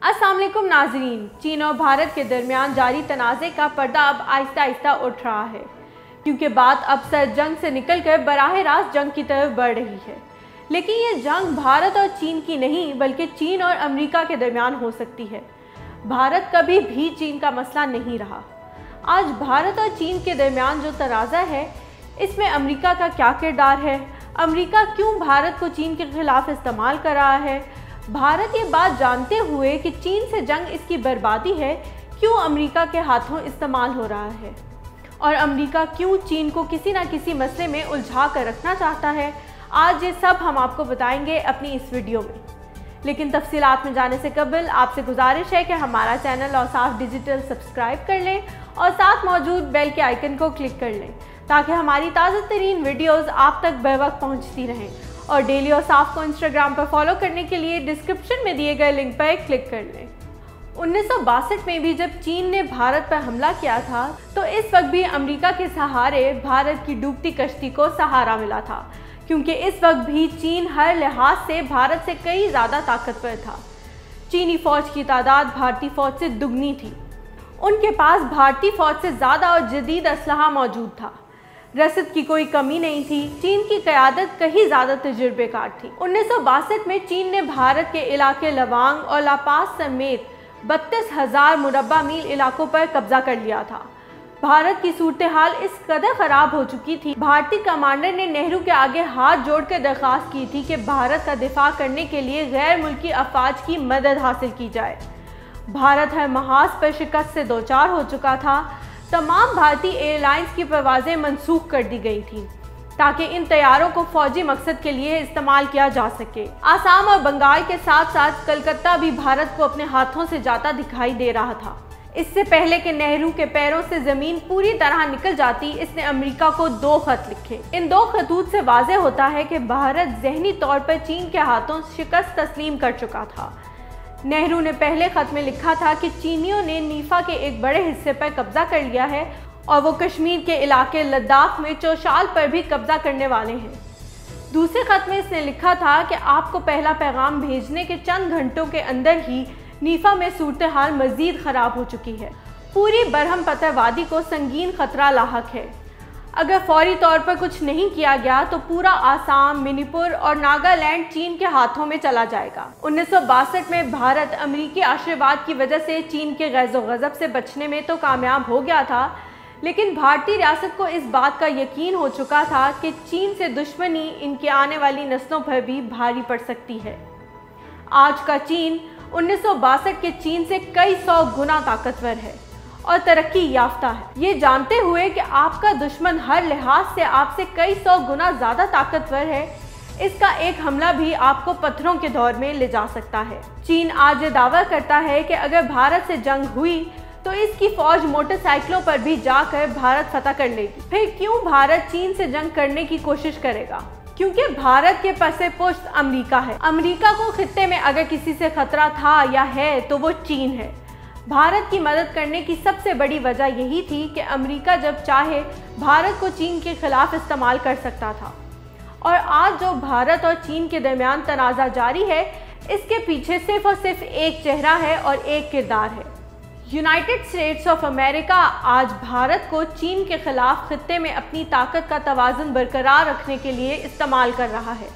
अस्सलाम वालेकुम नाजरीन। चीन और भारत के दरमियान जारी तनाज़े का पर्दा अब आहिस्ता आहिस्ता उठ रहा है, क्योंकि बात अब सर्द जंग से निकलकर बराह रास्त जंग की तरफ बढ़ रही है। लेकिन ये जंग भारत और चीन की नहीं, बल्कि चीन और अमेरिका के दरमियान हो सकती है। भारत कभी भी चीन का मसला नहीं रहा। आज भारत और चीन के दरमियान जो तनाज़ा है, इसमें अमेरिका का क्या किरदार है, अमेरिका क्यों भारत को चीन के खिलाफ इस्तेमाल कर रहा है, भारत ये बात जानते हुए कि चीन से जंग इसकी बर्बादी है, क्यों अमेरिका के हाथों इस्तेमाल हो रहा है, और अमेरिका क्यों चीन को किसी न किसी मसले में उलझा कर रखना चाहता है। आज ये सब हम आपको बताएंगे अपनी इस वीडियो में। लेकिन तफसीलात में जाने से कबल आपसे गुजारिश है कि हमारा चैनल औसाफ डिजिटल सब्सक्राइब कर लें और साथ मौजूद बेल के आइकन को क्लिक कर लें, ताकि हमारी ताज़ा तरीन वीडियोज़ आप तक बर वक्त पहुँचती रहें। और डेली औसाफ को इंस्टाग्राम पर फॉलो करने के लिए डिस्क्रिप्शन में दिए गए लिंक पर क्लिक कर लें। 1962 में भी जब चीन ने भारत पर हमला किया था, तो इस वक्त भी अमेरिका के सहारे भारत की डूबती कश्ती को सहारा मिला था, क्योंकि इस वक्त भी चीन हर लिहाज से भारत से कई ज़्यादा ताकतवर था। चीनी फ़ौज की तादाद भारतीय फ़ौज से दुगनी थी। उनके पास भारतीय फ़ौज से ज़्यादा और जदीद असलहा मौजूद था। रसद की कोई कमी नहीं थी। चीन की क़यादत कहीं ज़्यादा तजुर्बेकार थी। 1962 में चीन ने भारत के इलाके लवांग और लापास समेत 32,000 मुरब्बा मील इलाकों पर कब्जा कर लिया था। भारत की सूरत हाल इस कदर ख़राब हो चुकी थी, भारतीय कमांडर ने नेहरू के आगे हाथ जोड़कर दरख्वास्त की थी कि भारत का दिफा करने के लिए गैर मुल्की अफवाज की मदद हासिल की जाए। भारत हर महाज पर शिकस्त से दो चार हो चुका था। तमाम भारतीय एयरलाइंस की परवाज़ें मनसूख कर दी गई थीं, ताकि इन तैयारों को फौजी मकसद के लिए इस्तेमाल किया जा सके। आसाम और बंगाल के साथ साथ कलकत्ता भी भारत को अपने हाथों से जाता दिखाई दे रहा था। इससे पहले कि नेहरू के पैरों से ज़मीन पूरी तरह निकल जाती, इसने अमेरिका को 2 खत लिखे। इन 2 खतूत से वाज़े होता है कि भारत ज़हनी तौर पर चीन के हाथों शिकस्त तस्लीम कर चुका था। नेहरू ने पहले ख़त में लिखा था कि चीनियों ने नीफा के एक बड़े हिस्से पर कब्जा कर लिया है और वो कश्मीर के इलाके लद्दाख में चौशाल पर भी कब्जा करने वाले हैं। दूसरे ख़त में इसने लिखा था कि आपको पहला पैगाम भेजने के चंद घंटों के अंदर ही नीफा में सूरत हाल मज़ीद ख़राब हो चुकी है। पूरी बरहम पतर वादी को संगीन ख़तरा लाहक है। अगर फौरी तौर पर कुछ नहीं किया गया तो पूरा आसाम, मणिपुर और नागालैंड चीन के हाथों में चला जाएगा। 1962 में भारत अमेरिकी आशीर्वाद की वजह से चीन के गैज़ो गज़ब से बचने में तो कामयाब हो गया था, लेकिन भारतीय रियासत को इस बात का यकीन हो चुका था कि चीन से दुश्मनी इनकी आने वाली नस्लों पर भी भारी पड़ सकती है। आज का चीन 1962 के चीन से कई 100 गुना ताकतवर है और तरक्की याफ्ता है। ये जानते हुए कि आपका दुश्मन हर लिहाज से आपसे कई 100 गुना ज़्यादा ताकतवर है, इसका एक हमला भी आपको पत्थरों के दौर में ले जा सकता है। चीन आज ये दावा करता है कि अगर भारत से जंग हुई तो इसकी फ़ौज मोटरसाइकिलों पर भी जाकर भारत फतह कर लेगी। फिर क्यों भारत चीन से जंग करने की कोशिश करेगा? क्योंकि भारत के पसे पुश्त अमेरिका है। अमेरिका को खित्ते में अगर किसी से खतरा था या है तो वो चीन है। भारत की मदद करने की सबसे बड़ी वजह यही थी कि अमेरिका जब चाहे भारत को चीन के खिलाफ इस्तेमाल कर सकता था। और आज जो भारत और चीन के दरमियान तनाज़ा जारी है, इसके पीछे सिर्फ और सिर्फ एक चेहरा है और एक किरदार है। यूनाइटेड स्टेट्स ऑफ अमेरिका आज भारत को चीन के खिलाफ खित्ते में अपनी ताकत का तवाज़ुन बरकरार रखने के लिए इस्तेमाल कर रहा है।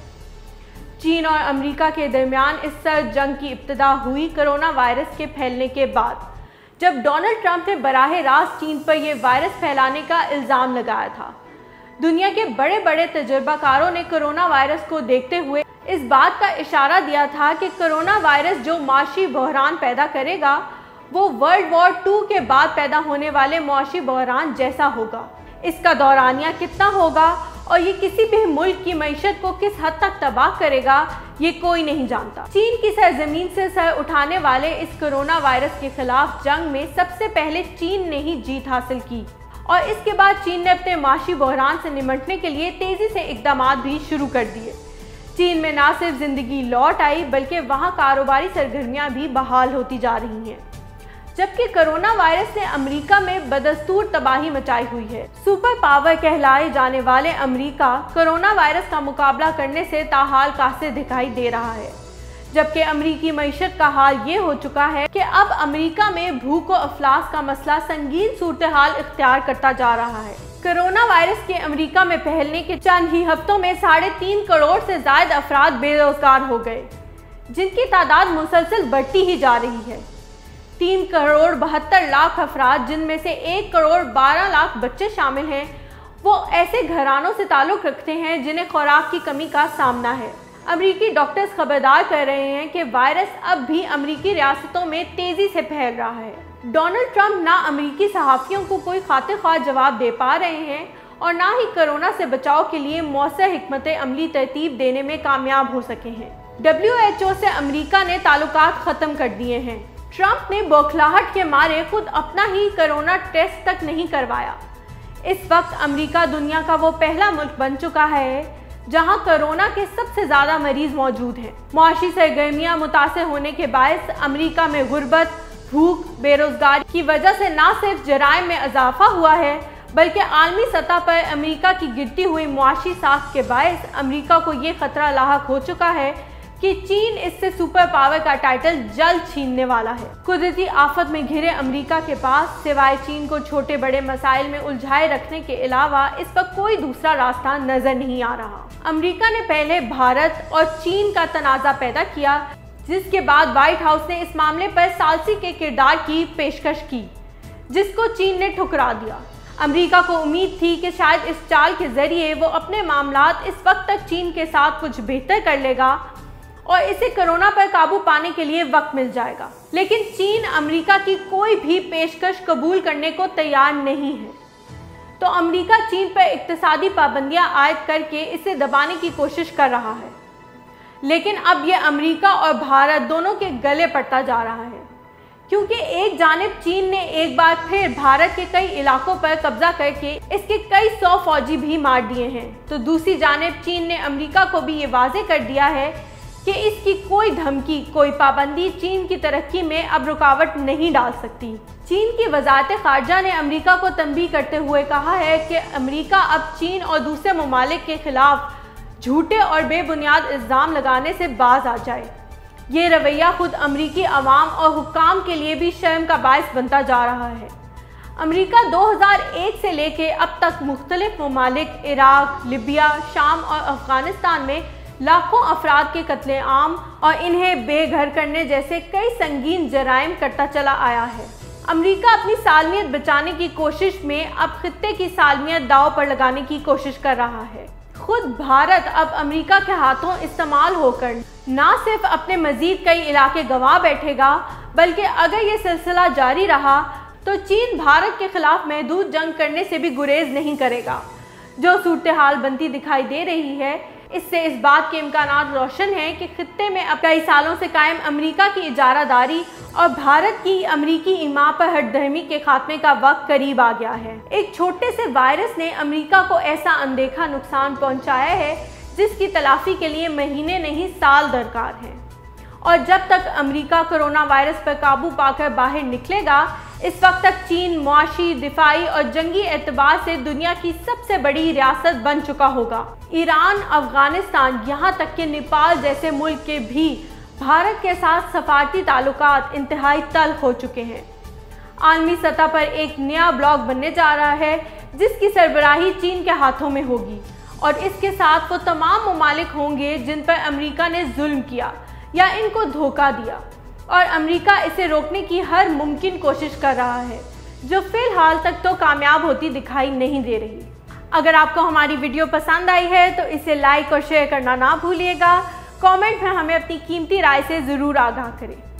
चीन और अमेरिका के दरमियान इस सर्द जंग की इब्तिदा हुई कोरोना वायरस के फैलने के बाद, जब डोनाल्ड ट्रंप ने बराह रास्त चीन पर यह वायरस फैलाने का इल्ज़ाम लगाया था। दुनिया के बड़े बड़े तजुर्बाकारों ने कोरोना वायरस को देखते हुए इस बात का इशारा दिया था कि कोरोना वायरस जो माशी बहरान पैदा करेगा, वो वर्ल्ड वॉर 2 के बाद पैदा होने वाले मुआशी बहरान जैसा होगा। इसका दौरानिया कितना होगा और ये किसी भी मुल्क की मईशत को किस हद तक तबाह करेगा, ये कोई नहीं जानता। चीन की सरजमीन से सर उठाने वाले इस कोरोना वायरस के खिलाफ जंग में सबसे पहले चीन ने ही जीत हासिल की, और इसके बाद चीन ने अपने माशी बहरान से निपटने के लिए तेज़ी से इक़दाम भी शुरू कर दिए। चीन में न सिर्फ ज़िंदगी लौट आई, बल्कि वहाँ कारोबारी सरगर्मियाँ भी बहाल होती जा रही हैं। जबकि कोरोना वायरस ने अमेरिका में बदस्तूर तबाही मचाई हुई है। सुपर पावर कहलाए जाने वाले अमेरिका कोरोना वायरस का मुकाबला करने से ताहाल कासिर दिखाई दे रहा है। जबकि अमेरिकी मईशत का हाल ये हो चुका है कि अब अमेरिका में भूख और अफलास का मसला संगीन सूरत हाल इख्तियार करता जा रहा है। कोरोना वायरस के अमेरिका में फैलने के चंद ही हफ्तों में 3.5 करोड़ से ज्यादा अफराद बेरोजगार हो गए, जिनकी तादाद मुसलसल बढ़ती ही जा रही है। 3 करोड़ 72 लाख अफराद, जिनमें से 1 करोड़ 12 लाख बच्चे शामिल हैं, वो ऐसे घरानों से ताल्लुक़ रखते हैं जिन्हें खुराक की कमी का सामना है। अमेरिकी डॉक्टर्स खबरदार कर रहे हैं कि वायरस अब भी अमेरिकी रियासतों में तेज़ी से फैल रहा है। डोनाल्ड ट्रंप ना अमेरिकी सहाफ़ियों को कोई खातिर ख्वाह जवाब दे पा रहे हैं और ना ही कोरोना से बचाव के लिए मौसर हिकमत अमली तरतीब देने में कामयाब हो सके हैं। WHO से अमेरिका ने ताल्लुकात ख़त्म कर दिए हैं। ट्रंप ने बौखलाहट के मारे खुद अपना ही कोरोना टेस्ट तक नहीं करवाया। इस वक्त अमेरिका दुनिया का वो पहला मुल्क बन चुका है जहां कोरोना के सबसे ज़्यादा मरीज मौजूद हैं। मुआशी सरगर्मियाँ मुतासर होने के बायस अमेरिका में गुर्बत, भूख, बेरोजगारी की वजह से न सिर्फ जराइम में इजाफा हुआ है, बल्कि आलमी सतह पर अमेरिका की गिरती हुई मुआशी साख के बायस अमेरिका को ये खतरा लाहक हो चुका है कि चीन इससे सुपर पावर का टाइटल जल्द छीनने वाला है। कुदरती आफत में घिरे अमेरिका के पास सिवाय चीन को छोटे बड़े मसाइल में उलझाए रखने के अलावा इस पर कोई दूसरा रास्ता नजर नहीं आ रहा। अमेरिका ने पहले भारत और चीन का तनाज़ा पैदा किया, जिसके बाद व्हाइट हाउस ने इस मामले पर सालसी के किरदार की पेशकश की, जिसको चीन ने ठुकरा दिया। अमेरिका को उम्मीद थी कि शायद इस चाल के जरिए वो अपने मामलात इस वक्त तक चीन के साथ कुछ बेहतर कर लेगा और इसे कोरोना पर काबू पाने के लिए वक्त मिल जाएगा। लेकिन चीन अमेरिका की कोई भी पेशकश कबूल करने को तैयार नहीं है, तो अमेरिका चीन पर इक्तिसादी पाबंदियां आयद करके इसे दबाने की कोशिश कर रहा है। लेकिन अब यह अमेरिका और भारत दोनों के गले पड़ता जा रहा है, क्योंकि एक जानिब चीन ने एक बार फिर भारत के कई इलाकों पर कब्जा करके इसके कई 100 फौजी भी मार दिए हैं, तो दूसरी जानिब चीन ने अमेरिका को भी ये वाज़ेह कर दिया है कि इसकी कोई धमकी, कोई पाबंदी चीन की तरक्की में अब रुकावट नहीं डाल सकती। चीन की वज़ारत ख़ारजा ने अमेरिका को तंबीह करते हुए कहा है कि अमेरिका अब चीन और दूसरे ममालिक के खिलाफ झूठे और बेबुनियाद इल्ज़ाम लगाने से बाज आ जाए। ये रवैया खुद अमेरिकी अवाम और हुक्काम के लिए भी शर्म का बायस बनता जा रहा है। अमेरिका 2001 से लेके अब तक मुख्तलिफ ममालिक इराक, लिबिया, शाम और अफ़गानिस्तान में लाखों अफराद के कत्लेआम और इन्हें बेघर करने जैसे कई संगीन जराइम करता चला आया है। अमेरिका अपनी सालमियत बचाने की कोशिश में अब खित्ते की सालमियत दांव पर लगाने की कोशिश कर रहा है। खुद भारत अब अमेरिका के हाथों इस्तेमाल होकर न सिर्फ अपने मजीद कई इलाके गंवा बैठेगा, बल्कि अगर ये सिलसिला जारी रहा तो चीन भारत के खिलाफ महदूद जंग करने से भी गुरेज नहीं करेगा। जो सूरत हाल बनती दिखाई दे रही है, इससे इस बात के इम्कानात रोशन हैं कि खित्ते में अब कई सालों से कायम अमेरिका की इजारादारी और भारत की अमेरिकी ईमा पर हठधर्मी के खात्मे का वक्त करीब आ गया है। एक छोटे से वायरस ने अमेरिका को ऐसा अनदेखा नुकसान पहुंचाया है जिसकी तलाफी के लिए महीने नहीं साल दरकार हैं। और जब तक अमेरिका कोरोना वायरस पर काबू पाकर बाहर निकलेगा, इस वक्त तक चीन मुआशी, दिफाई और जंगी एतबार से दुनिया की सबसे बड़ी रियासत बन चुका होगा। ईरान, अफगानिस्तान, यहाँ तक कि नेपाल जैसे मुल्क के भी भारत के साथ सफारती ताल्लुकात इंतहाई तल्ख हो चुके हैं। आलमी सतह पर एक नया ब्लॉक बनने जा रहा है जिसकी सरबराही चीन के हाथों में होगी और इसके साथ वो तमाम ममालिक होंगे जिन पर अमेरिका ने जुल्म किया या इनको धोखा दिया, और अमेरिका इसे रोकने की हर मुमकिन कोशिश कर रहा है, जो फिलहाल तक तो कामयाब होती दिखाई नहीं दे रही। अगर आपको हमारी वीडियो पसंद आई है तो इसे लाइक और शेयर करना ना भूलिएगा। कमेंट में हमें अपनी कीमती राय से ज़रूर आगाह करें।